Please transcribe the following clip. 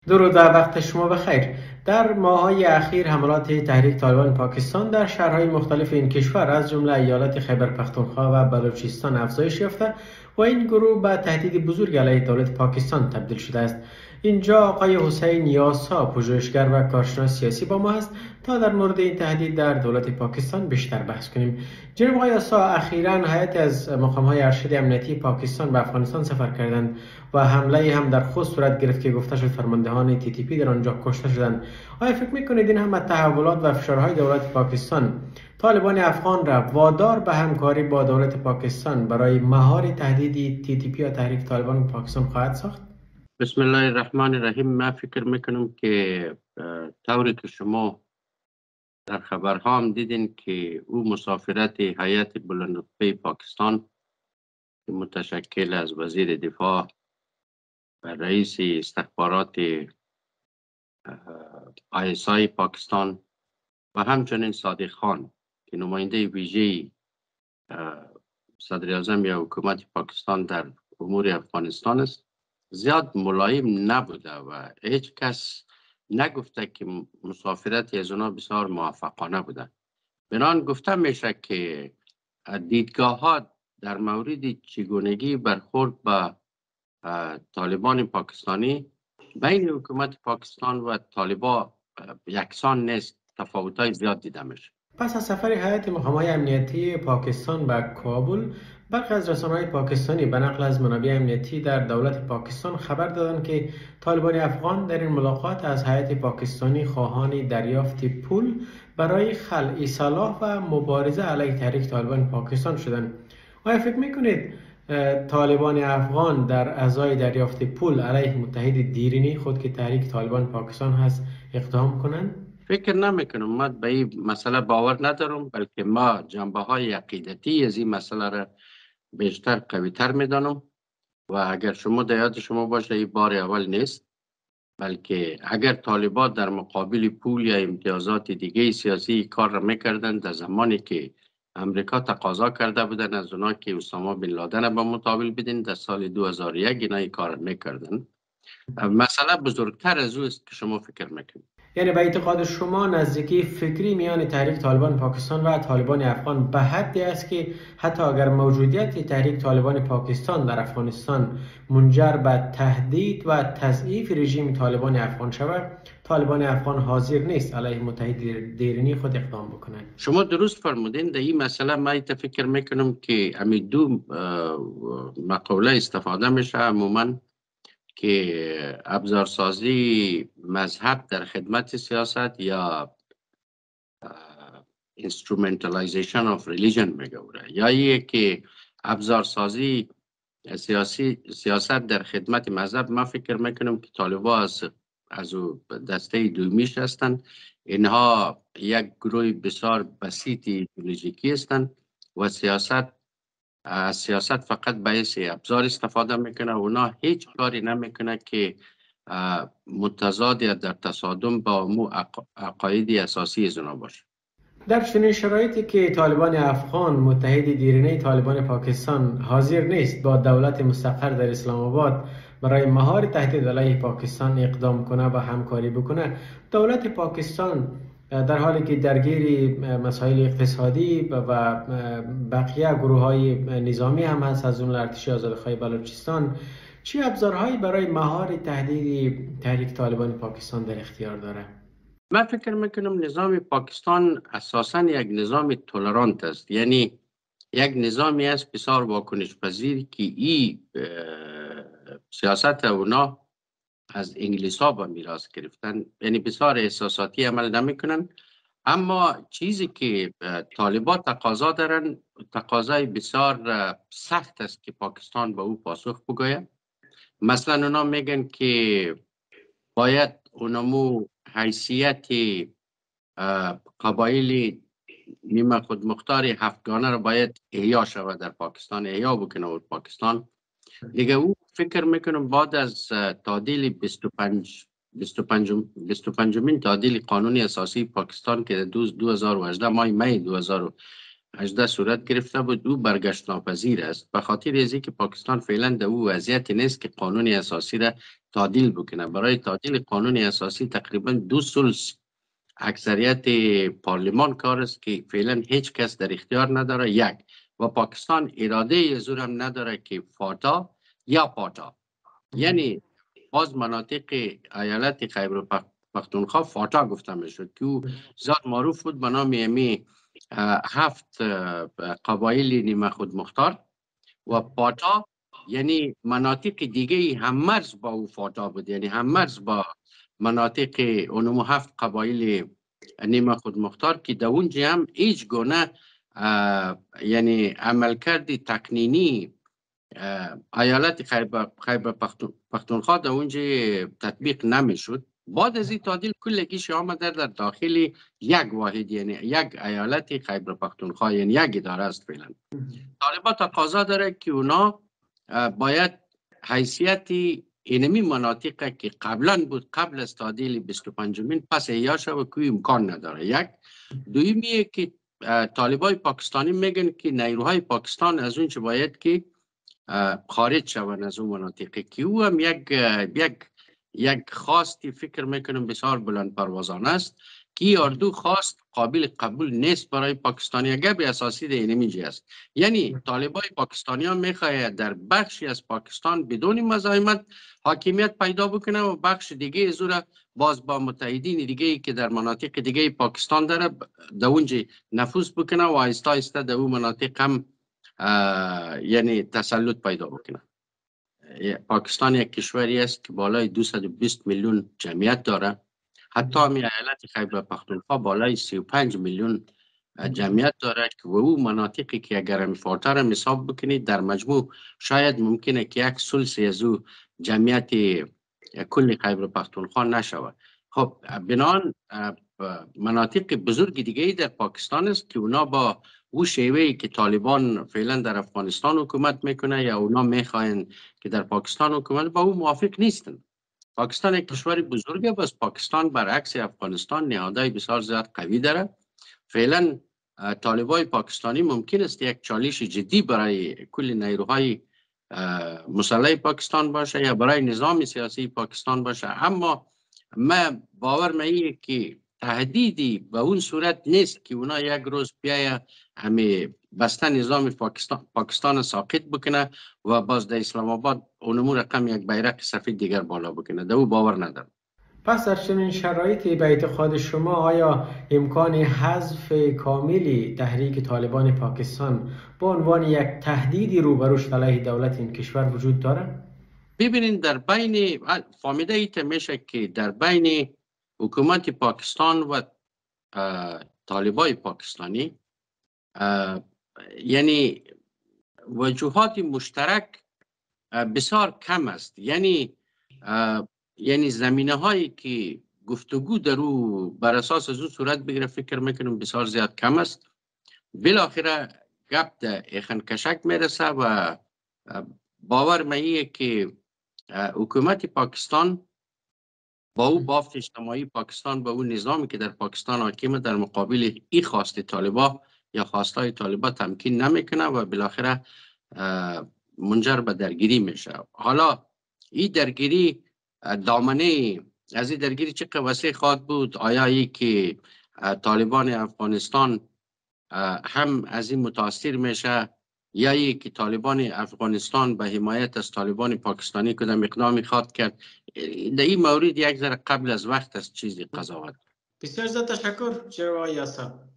درود و وقت شما بخیر. در ماه‌های اخیر حملات تحریک طالبان پاکستان در شهرهای مختلف این کشور از جمله ایالت خیبر پختونخوا و بلوچستان افزایش یافته و این گروه به تهدید بزرگ علیه دولت پاکستان تبدیل شده است. اینجا آقای حسین یاسا، پژوهشگر و کارشناس سیاسی با ما است تا در مورد این تهدید در دولت پاکستان بیشتر بحث کنیم. جناب آقای یاسا، اخیراً هیئتی از مقام‌های ارشد امنیتی پاکستان به افغانستان سفر کردند و حمله هم در خوست صورت گرفت که گفته شد فرماندهان TTP در آنجا کشته شدند. آیا فکر میکنید این همه تحولات و فشارهای دولت پاکستان طالبان افغان را وادار به همکاری با دولت پاکستان برای مهار تهدید TTP یا تحریک طالبان پاکستان خواهد ساخت؟ بسم الله الرحمن الرحیم. من فکر میکنم که طوری که شما در خبرها هم دیدین که او مسافرت هیئت بلندرتبه پاکستان که متشکل از وزیر دفاع و رئیس استخبارات ISI پاکستان و همچنین صادق خان که نماینده ویژه صدر اعظم یا حکومت پاکستان در امور افغانستان است، زیاد ملایم نبوده و هیچ کس نگفته که مسافرت از اونا بسیار موفقانه بوده. بنان گفته میشه که دیدگاه ها در مورد چگونگی برخورد با طالبان پاکستانی بین حکومت پاکستان و طالبان یکسان نیست، تفاوت‌های زیاد دیده میشه. پس از سفر هیئت مقام‌های امنیتی پاکستان به کابل، برخی از رسانه‌های پاکستانی به نقل از منابع امنیتی در دولت پاکستان خبر دادند که طالبان افغان در این ملاقات از هیئت پاکستانی خواهان دریافت پول برای خلع سلاح و مبارزه علیه تحریک طالبان پاکستان شدند. آیا فکر میکنید طالبان افغان در ازای دریافت پول علیه متحد دیرینی خود که تحریک طالبان پاکستان هست اقدام کنند؟ فکر نمیکنم. من به این مسئله باور ندارم، بلکه ما جنبه های عقیدتی از این مسئله را بیشتر قوی تر میدانم و اگر شما در یاد شما باشه این بار اول نیست، بلکه اگر طالبان در مقابل پول یا امتیازات دیگه سیاسی کار را میکردن در زمانی که امریکا تقاضا کرده بودن از اونا که اسامه بن لادن به مقابل بدین، در سال 2001 اینا کار میکردن. مسئله بزرگتر از او است که شما فکر میکنید. یعنی به اعتقاد شما نزدیکی فکری میان تحریک طالبان پاکستان و طالبان افغان به حدی است که حتی اگر موجودیت تحریک طالبان پاکستان در افغانستان منجر به تهدید و تضعیف رژیم طالبان افغان شود، طالبان افغان حاضر نیست علیه متحد دیرینی خود اقدام بکنند. شما درست فرمودین. در این مسئله من فکر میکنم که همین دو مقوله استفاده میشه عموما که ابزارسازی مذهب در خدمت سیاست یا instrumentalization of religion میگه، یا یه که ابزارسازی سیاست در خدمت مذهب. من فکر میکنم که طالبان از دسته دومیش هستند. اینها یک گروه بسیار بسیط ایدئولوژیکی هستند و سیاست فقط باعث ابزار استفاده میکنه و اونا هیچ کاری نمیکنه که متضاد یا در تصادم با مو عقاید اساسی از اونا باشه. در چنین شرایطی که طالبان افغان متحد دیرینه طالبان پاکستان حاضر نیست با دولت مستقر در اسلام آباد برای مهار تهدید علیه پاکستان اقدام کنه و همکاری بکنه، دولت پاکستان در حالی که درگیر مسائل اقتصادی و بقیه گروه های نظامی هم هست از جمله ارتش آزادخواه بلوچستان، چه ابزارهایی برای مهار تهدید تحریک طالبان پاکستان در اختیار داره؟ من فکر میکنم نظام پاکستان اساساً یک نظام تولرانت است، یعنی یک نظامی است بسیار واکنش پذیر که این سیاست اونا از انگلیس ها با میراث گرفتن، یعنی بسیار احساساتی عمل نمیکنن. اما چیزی که طالبان تقاضا دارن، تقاضای بسیار سخت است که پاکستان با او پاسخ بگوید. مثلا اونا میگن که باید اونمو حیثیت قبایل نیمه خودمختار هفتگانه رو باید احیا شود در پاکستان، احیا بکنه و پاکستان دیگه. او فکر میکنم بعد از تعدیل 25مین تعدیل قانون اساسی پاکستان که 2018 ماه می 2018 صورت گرفته بود، او برگشت ناپذیر است. به خاطر ازی که پاکستان فعلا در او وضعیت نیست که قانون اساسی را تعدیل بکنه. برای تعدیل قانون اساسی تقریبا 2/3 اکثریت پارلمان کار است که فعلا هیچ کس در اختیار نداره. یک، و پاکستان اراده زور هم نداره که فاتا یا پاتا، یعنی باز مناطق ایالت خیبر پختونخوا فاتا گفته میشد که او زیاد معروف بود به نام 7 قبایل نیمه خود مختار، و پاتا یعنی مناطق دیگه هم مرز با او فاتا بود، یعنی هم مرز با مناطق اونمو 7 قبایل نیمه خود مختار که در اونجا هم هیچ گونه یعنی عملکرد تقنینی ایالت خیبر پختونخوا در اونجا تطبیق نمیشد. بعد از این تعدیل کلگیش آمده در داخل یک واحد، یعنی یک ایالت خیبر پختونخوا، یعنی یک اداره است. فعلا طالبان تقاضا داره که اونا باید حیثیت اینمی مناطق که قبلا بود قبل از تعدیل 25مین پس احیا شود که امکان نداره. یک. دویمیه که طالبای پاکستانی میگن که نیروهای پاکستان از اون چه باید که خارج شوند از اون مناطق، که او هم یک خواستی فکر میکنم بسیار بلند پروازانه است که اردو خواست قابل قبول نیست برای پاکستانی اگر به اساسی در اینمی است. یعنی طالبای پاکستانی ها میخواهد در بخشی از پاکستان بدون مزاحمت حاکمیت پیدا بکنه و بخش دیگه زور باز با متحدین دیگه که در مناطق دیگه پاکستان داره در اونجا نفوذ بکنه و آهسته آهسته در اون مناطق هم یعنی تسلط پیدا بکنه. پاکستان یک کشوری است که بالای 220 میلیون جمعیت داره. حتی می ایالت خیبر پختونخوا بالای 35 میلیون جمعیت داره که او مناطقی که اگر همی فاتر هم حساب بکنید در مجموع شاید ممکنه که 1/3 از او جمعیت کل خیبر پختونخوا نشود. خب بنان مناطق بزرگ دیگه در پاکستان است که اونا با او شیوهی که طالبان فعلا در افغانستان حکومت میکنه یا اونا میخواین که در پاکستان حکومت، با او موافق نیستن. پاکستان یک کشور بزرگه، بس پاکستان برعکس افغانستان نهادهای بسیار زیاد قوی داره. فعلا طالبای پاکستانی ممکن است یک چالش جدی برای کل نیروهای مسلح پاکستان باشه یا برای نظام سیاسی پاکستان باشه، اما من باور میگه که تهدیدی به اون صورت نیست که اونا یک روز بیاید همه بسته نظام پاکستان ساقط بکنه و باز در اسلام آباد اونمو رقم یک بیرق سفید دیگر بالا بکنه. در او باور ندارم. پس در چنین شرایطی به اعتقاد شما آیا امکان حذف کاملی تحریک طالبان پاکستان به عنوان یک تهدیدی روبروش علیه دولت این کشور وجود داره؟ ببینید در بین فهمیده ایت میشه که در بین حکومت پاکستان و طالبای پاکستانی یعنی وجوهات مشترک بسیار کم است. یعنی زمینه هایی که گفتگو در او بر اساس از او صورت بگیره فکر میکنم بسیار زیاد کم است. بالاخره گپ در ایخن کشک میرسه و باور میگه که حکومت پاکستان با او بافت اجتماعی پاکستان با اون نظامی که در پاکستان حاکمه در مقابل این خواست طالبا یا خواستای طالبا تمکین نمیکنه و بالاخره منجر به درگیری میشه. حالا این درگیری دامنه از این درگیری چه وسیع خواهد بود؟ آیا ای که طالبان افغانستان هم از این متاثر میشه یا ای که طالبان افغانستان به حمایت از طالبان پاکستانی کدام اقدامی خواد کرد؟ در این مورد یک ذره قبل از وقت از چیزی قضاوت. بسیار زیاد تشکر جناب یاسر.